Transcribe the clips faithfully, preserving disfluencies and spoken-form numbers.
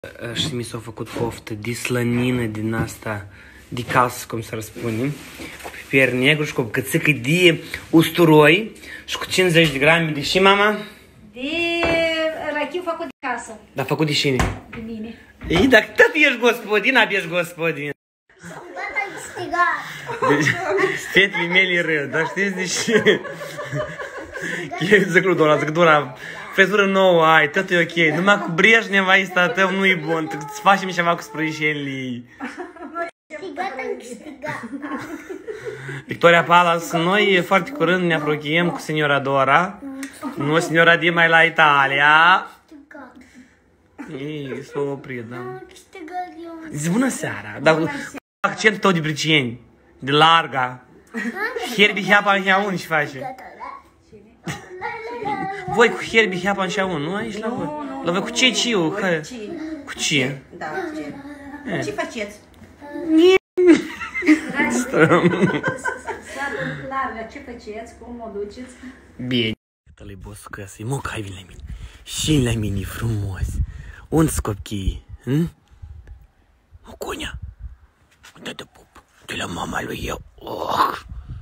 Și mi s-a făcut poftă de slănină din asta, de casă, cum să răspunem, cu piper negru și cu bucățică de usturoi și cu cincizeci de grame de și, mama? De rachiu făcut de casă. Da, făcut de cine? De mine. Ei, dacă tot ești gospodin, ab ești gospodin. Sunt gata de strigat. Deci, fetele mele râd, dar știți de ce? Eu zic lui Dora, zic, Dora, frezură nouă ai, totul e ok, numai cu Brejneva ăsta tău nu-i bun, îți facem ceva cu sprăjișenii. Câștigat am câștigat. Victoria Palace, noi foarte curând ne apropiem cu signora Dora, nu signora Di mai la Italia. Ei, s-a oprit, da. Zi bună seara, dar cu accentul tău de bricieni, de larga. Herbi heapa în heaun și face. Voi cu herbi heapa în heaun, nu aici la voi? La voi cu ce ciu? Cu ce? Da, cu ce? Ce faceți? Stăm. Larga, ce faceți? Cum o duceți? Bine. Tălui boscăs, e moc, hai vin la mine. Și la mine frumos. Unde-s copiii? Hm? Mocunia. Dă-te pup. De la mama lui eu. Oh.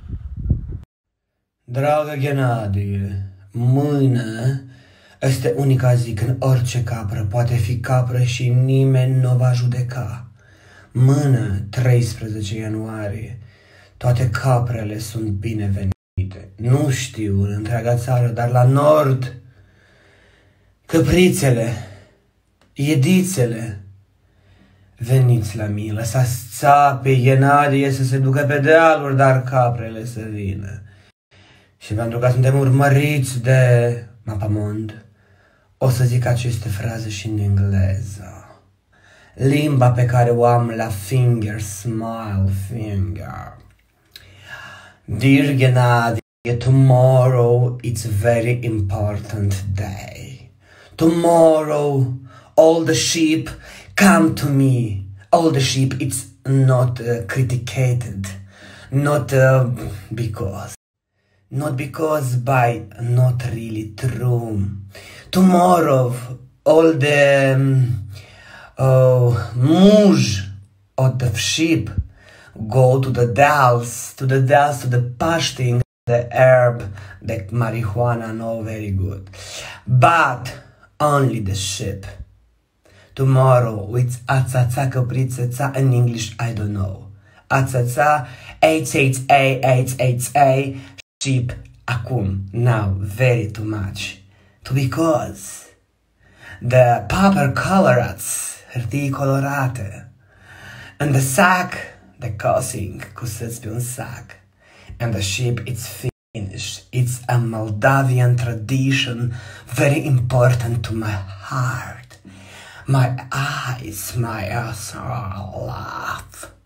Dragă Ghenadie, mâine este unica zi când orice capră poate fi capră și nimeni nu va judeca. Mâine, treisprezece ianuarie, toate caprele sunt binevenite. Nu știu în întreaga țară, dar la nord, căprițele, iedițele, veniți la mine, lăsați țapii, Ghenadie să se ducă pe dealuri, dar caprele să vină. Și pentru că suntem urmăriți de Mapamond, o să zic aceste fraze și în engleză. Limba pe care o am la finger, smile finger. Dear Ghenadie, tomorrow it's a very important day. Tomorrow all the sheep come to me. All the sheep, it's not uh, criticated. Not uh, because. Not because by not really true. Tomorrow all the um, uh, muj of the sheep go to the dells, to the dells, to the pasting, the herb, the marijuana, no, very good. But only the sheep. Tomorrow it's atsatsa căprițăța in English, I don't know. Atsatsa, H H A H H A, sheep, acum, now, very too much. To because the paper colorats, hârtii colorate, and the sack, the coughing, cu săți pe un sac, and the sheep, it's finished. It's a Moldavian tradition, very important to my heart, my eyes, my love.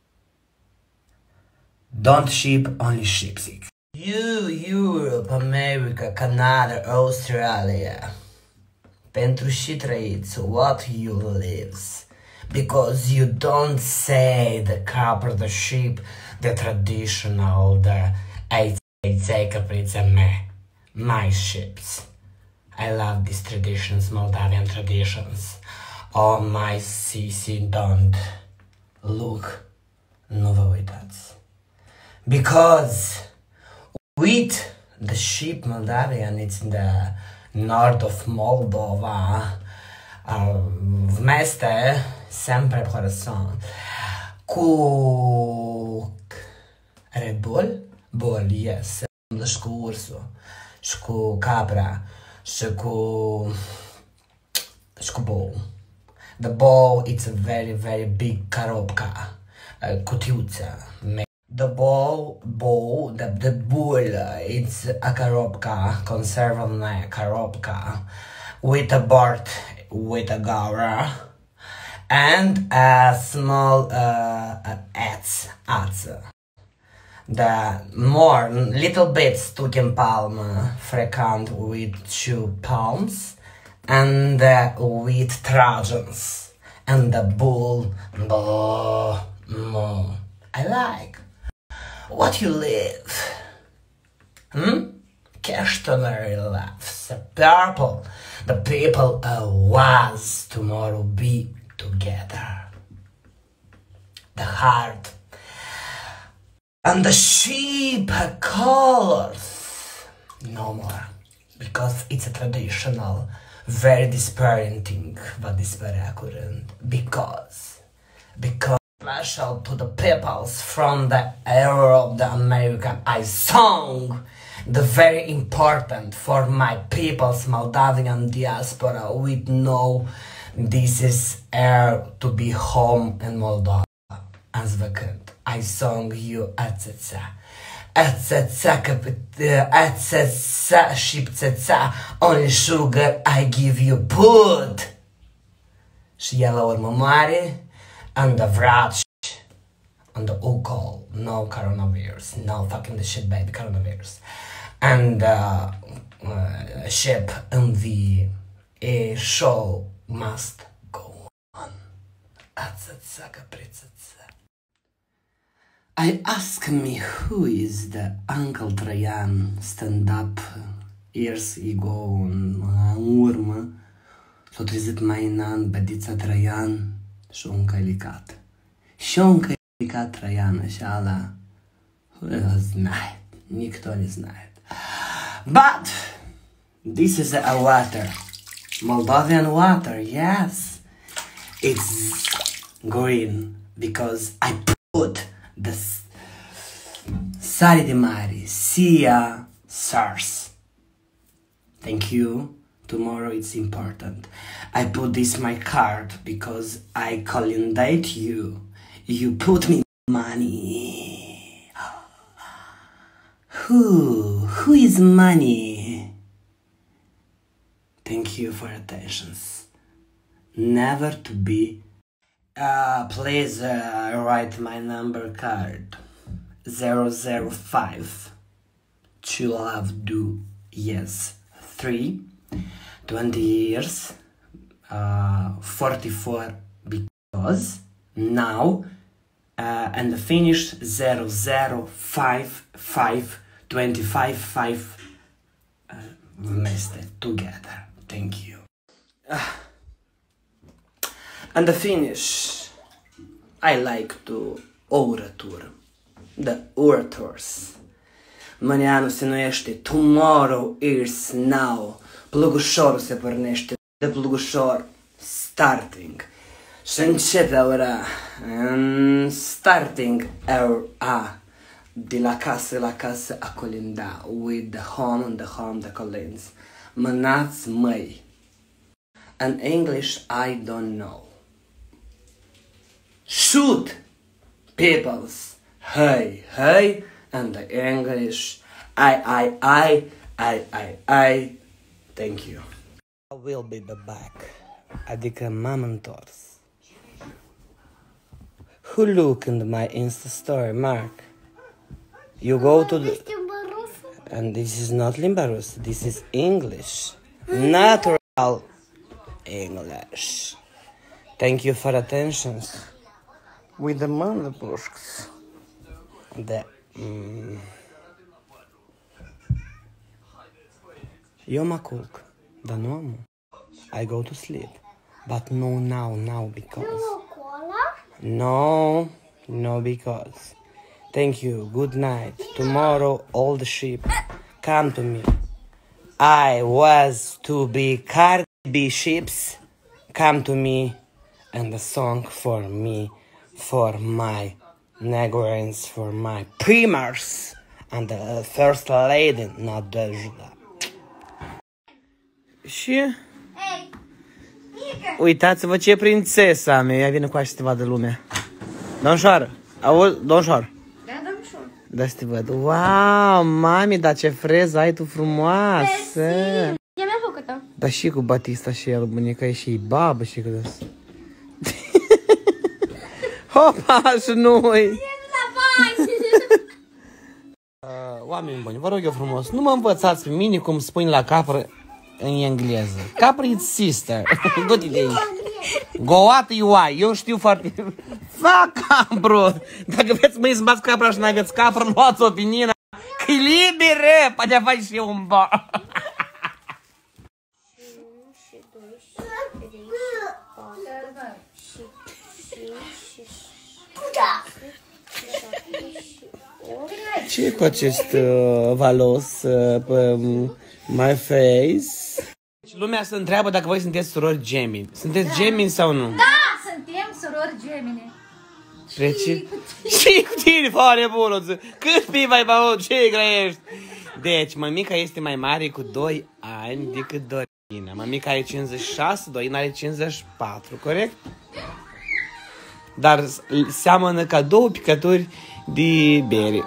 Don't sheep, only sheepsick. You, Europe, America, Canada, Australia. Pentru și trăiți, what you lives. Because you don't say the capra, the sheep, the traditional, the eitzei caprița me. My ships. I love these traditions, Moldavian traditions. Oh, my Sisi, don't. Look, nu vă uitați. Because with the sheep Moldavian, it's in the north of Moldova, uh, v meste sempre corazon, cu Red Bull, Bull, yes, și cu ursul, și cu capra, și cu, și cu bow. The bow, it's a very, very big caropca, uh, cutiuță. The bow, bow, the, the bull, it's a karopka, conservable karopka, with a board, with a gavra, and a small uh, ats, ats. The more, little bit stuck in palm, frequent with two palms, and uh, with trojans, and the bull, bo, mo. I like. What you live? Hmm? Customary laughs, purple, The people uh, was tomorrow be together. The heart and the sheep colors no more, because it's a traditional, very despairing thing, but this very accurate, because because special to the peoples from the Europe, the American, I sung the very important for my people's Moldavian diaspora with no, this is air to be home in Moldova. As vacant, I sung you atsetsa, atsetsa, atsetsa, shiptsetsa, only sugar I give you put. Și el la urmă moare, and the vraj, and the alcohol, no coronavirus, no fucking the shit baby coronavirus, and uh, uh, ship in the a show must go on. Atsetsa, kapritsetsa. I ask me who is the Uncle Traian stand-up years ago în urmă. S-a trezit mai în an Bădița Traian și un călicat. Și un călicat Traian așa ala. Who знает? Никто не знает. But this is a water. Moldovan water, yes. It's green because I put the sari de mare, Sia SARS. Thank you. Tomorrow it's important. I put this my card because I calendate you. You put me money. Who? Who is money? Thank you for attentions. Never to be. Uh, please uh, write my number card. Zero zero five. To love do yes three. Twenty years. Uh, forty-four because now. Uh, and the finish zero zero five five twenty five five. Uh, messed it together. Thank you. Uh, and the finish, I like to orator, the orators. Mâneanu se nuiește Tomorrow is now. Plugușorul se pornește de plugușor starting. Și începe ora starting ora de la casă la casă a colinda with the home and the home the colins. Mânați măi. In English I don't know. Shoot peoples. Hey, hey. And the English I, I, I, I, I, I. Thank you. I will be back. Adică m-am întors. Who look in my Insta story, Mark? You go to the... And this is not limba rusă. This is English. Natural English. Thank you for attention. With the motherfuckers. The... Mm. Eu mă culc, dar nu am. I go to sleep. But no now, now because... No, no because. Thank you, good night. Tomorrow all the sheep come to me. I was to be Cardi sheeps come to me. And the song for me, for my Negroans, for my primers. And the first lady, not the Juda. Și... Uitați-vă ce prințesa mea. Ea vine cu așa să te vadă lumea. Domnșoară, auzi, domnșoară. Da, domnșoară. Da, să te văd. Wow, mami, dar ce freză ai tu frumoasă. Mersi. Ea mi-a făcut-o. Dar și cu Batista și el, bunica e și babă și cu das. Hopa, și noi. Oameni buni, vă rog eu frumos, nu mă învățați pe mine cum spui la capră în engleză. Capră it's sister. Du-te de aici. Goat you are. Eu știu foarte... Fac capru. Dacă veți mâini să bați capra și n-aveți capră, luați-o pe Nina. Că-i libere. Poate faci și un ba. și cinci și șase și șapte și opt. Ce e cu acest uh, valos uh, pe my face? Lumea se întreabă dacă voi sunteți surori gemini. Sunteți da. gemini sau nu? Da, suntem surori gemini. Trece? Și cu tine, foarte bună. Cât pi mai băut, ce grăiești? Deci, mămica este mai mare cu doi ani decât Dorina. Mămica are cincizeci și șase, Dorina are cincizeci și patru, corect? Dar seamănă ca două picături de bere.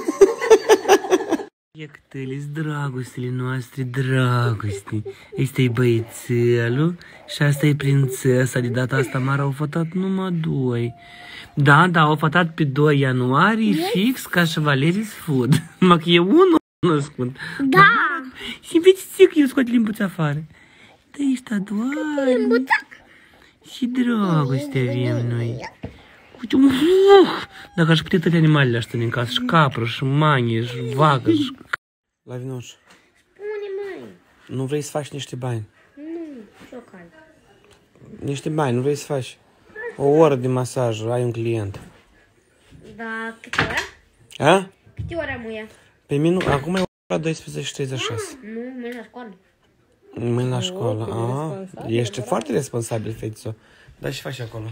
Iactăle-s dragostele noastre, dragoste. Ăsta-i băiețelul și asta e prințesa. De data asta Mara au fătat numai doi. Da, da, au fătat pe doi ianuarie, fix ca și Valerii Sfud. Numai că e unul născut. Da! Și vedeți că eu scot limbuța afară. Da, ești adoare. Limbuțac! Și dragoste avem noi. Uite, uh, dacă aș putea toate animalele astea din casă, și capră, și manie, și vacă, și... La Vinoș. Pune, măi! Nu vrei să faci niște bani? Nu, șocan. Niște bani, nu vrei să faci? O oră de masaj, ai un client. Da, câte ora? A? Câte ore am ea? Pe minut, acum e ora douăsprezece și treizeci și șase. Nu, mâine la școală. Mâine la școală, a? Ești foarte responsabil, fetițo. Da, și faci acolo.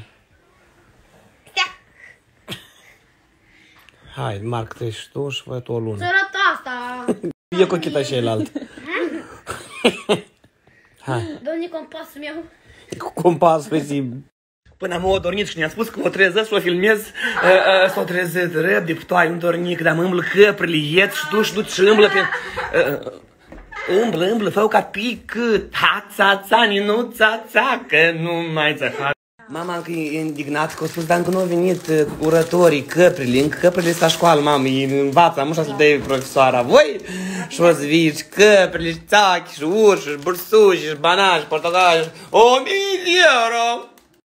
Hai, Marc, treci tu și fă tu o lună. Sărăt asta! E cochita și celălalt. Hai. Domnule, compasul meu. Cu compasul zi. Până am o dornit și ne-a spus că o trezesc și o filmez, s-o trezit răb de putoare, nu dornic, dar mă îmblă căprele, iet și tu și duci și îmblă pe... Îmblă, îmblă, fă ca pic, ha-ța-ța, ninu-ța-ța, că nu mai ța. Mama încă e indignat că a spus, dar încă nu au venit urătorii, căprile, încă căprile sunt la școală, mamă, îi învață, am așa să-l dai profesoara, voi? Și o să vii și căprile, și țachi, și urși, și bursuși, și banani, și portocali, și o mie de euro!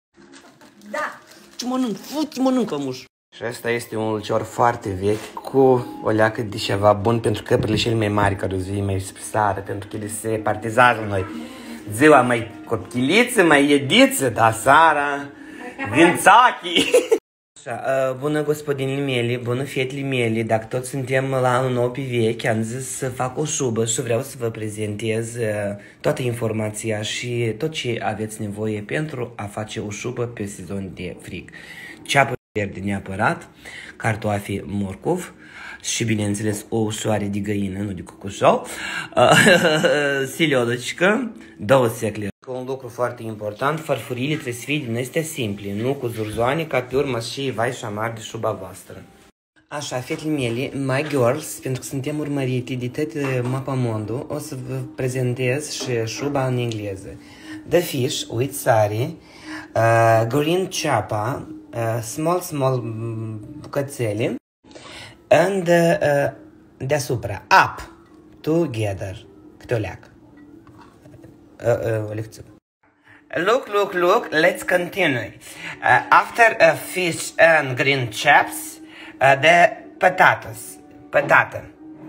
Da. Ce mănânc, fuți mănânc, pămuș. Și ăsta este un ulcior foarte vechi, cu o leacă de ceva bun pentru căprile cele mai mari, care o zi mai spre sară, pentru că ele se partizează noi. Ziua mai copchiliță, mai ediță, dar seara vin țachii. Așa, uh, bună gospodinile mele, bună fetele mele, dacă tot suntem la anul nou pe vechi, am zis să fac o șubă și vreau să vă prezentez uh, toată informația și tot ce aveți nevoie pentru a face o șubă pe sezon de frig. Ceapă verde neapărat, cartofi morcov și, bineînțeles, o ușoare de găină, nu de cucușou, siliodocică, două secle. Un lucru foarte important, farfurile trebuie să fie din astea simple, nu cu zurzoane, ca pe urmă și vai și amar de șuba voastră. Așa, fetele mele, my girls, pentru că suntem urmărite de tot mapamondul, o să vă prezentez și șuba în engleză. The fish with sari, uh, green chapa, uh, small, small bucățele, and uh, deasupra, up, together, câte o leacă. Uh, uh, o lecție. Look, look, look, let's continue. Uh, after uh, fish and green chaps, uh, the potatoes, potato,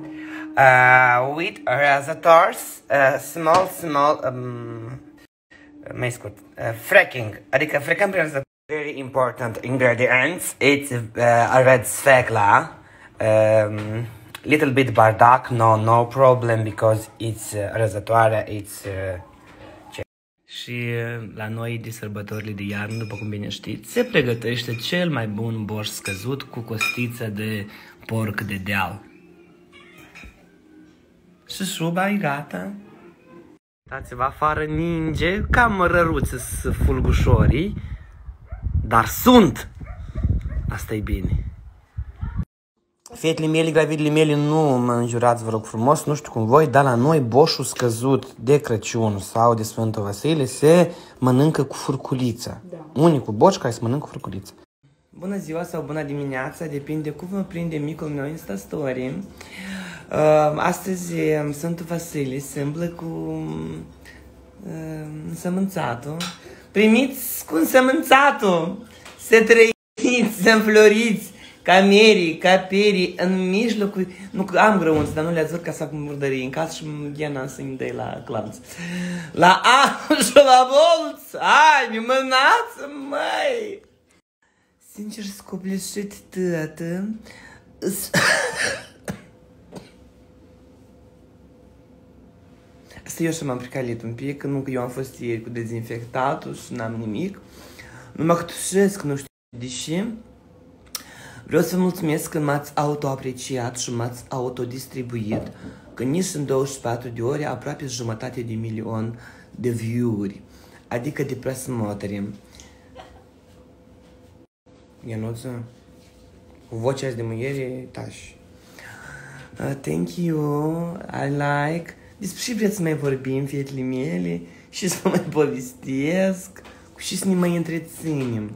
uh, with rasators, uh, small, small, um, mai scurt, uh, fracking, adică frecăm prin rasators. Very important ingredients, it's uh, a red sfecla, um, little bit bardac, no, no problem, because it's uh, răzătoare, it's... Uh, și la noi de sărbătorile de iarnă, după cum bine știți, se pregătește cel mai bun borș scăzut cu costiță de porc de deal. Și șuba e gata. Dați-vă afară, ninge, cam răruțe să fulgușorii, dar sunt! Asta e bine. Fetele mele, gravidele mele, nu mă înjurați, vă rog frumos, nu știu cum voi, dar la noi boșul scăzut de Crăciun sau de Sfântul Vasile se mănâncă cu furculiță. Da. Unicul boș care se mănâncă cu furculiță. Bună ziua sau bună dimineața, depinde cum vă prinde micul meu Insta Story. Uh, astăzi Sfântul Vasile se îmblă cu uh, însămânțatul. Primiți cu însămânțatul, să trăiți, să înfloriți, ca Mary, ca Peri, în mijlocul... Nu, că am grăunți, dar nu le-ați văzut ca să acum murdării în casă și Ghena să-mi dai la clanț. La an și la bolți! Ai, mânață, măi! Sincer, scopleșit, tată... Asta eu și m-am pricalit un pic, nu că eu am fost ieri cu dezinfectatul și n-am nimic. Numai că tușesc, nu știu de ce. Vreau să vă mulțumesc că m-ați autoapreciat și m-ați autodistribuit, că nici în douăzeci și patru de ore aproape jumătate de milion de view-uri, adică de presmotări. Ianuță, cu vocea azi de mâiere, tași. Uh, thank you, I like. Despre ce vreți să mai vorbim, fetele mele? Și să mai povestesc? Cu și să ne mai întreținem?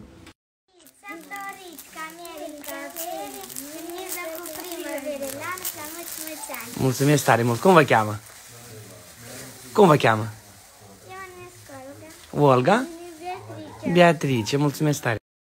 Mulțumesc tare mult. Cum vă cheamă? Cum vă cheamă? Olga? Beatrice. Mulțumesc tare.